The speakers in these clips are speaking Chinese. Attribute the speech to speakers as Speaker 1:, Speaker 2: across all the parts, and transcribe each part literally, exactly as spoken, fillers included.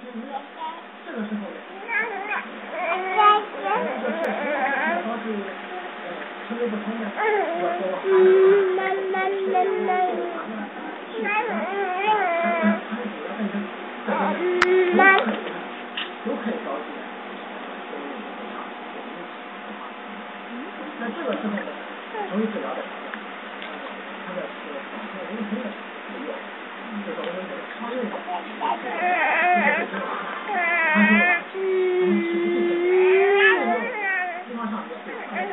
Speaker 1: 这个时候呢，特别不同的，我说我都可以高兴。那这个时候呢，容易治疗的，它的这个反射灵通的有用，就是我们这个超越的，地方上也会看到。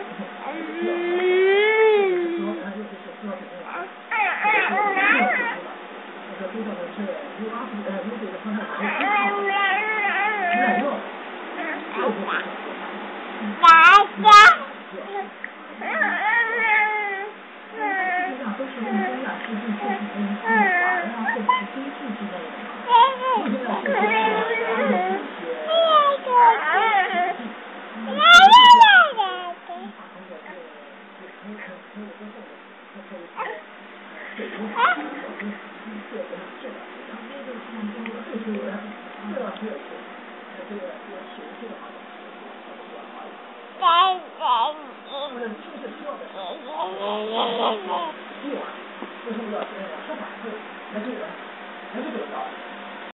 Speaker 1: 为什么要这样？说法是还是还是这个道理。